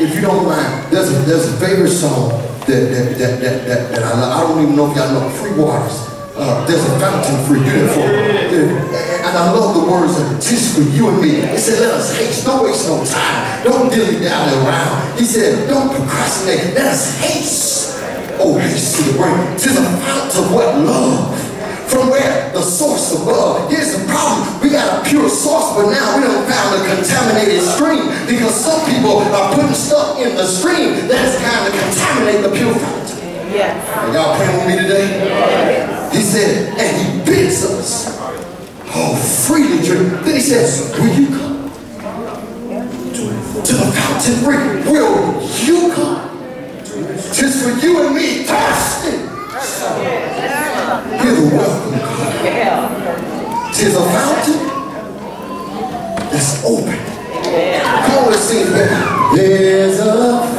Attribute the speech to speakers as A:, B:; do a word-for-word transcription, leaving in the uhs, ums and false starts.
A: if you don't mind, there's a, there's a favorite song that, that, that, that, that, that I love. I don't even know if y'all know Free Waters. Uh, there's a fountain for you. For, and I love the words of just for you and me. He said, let us haste, don't waste no time. Don't dilly-dally around. He said, don't procrastinate, let us haste. Oh, haste to the brink. To the fount of what? Love. From where? The source of love. Here's the problem. We got a pure source, but now we done found a contaminated stream because some people are putting stuff in the stream that's kind of contaminate the pure fountain.
B: Yes.
A: Y'all praying with me today? Yes. He said, and he bids us, oh, freely drink. Then he says, will you come to the fountain brink? Will you come? Just for you and me, thirsty. Hear the welcome call. Tis a fountain that's open. Come on, let's sing it. There's a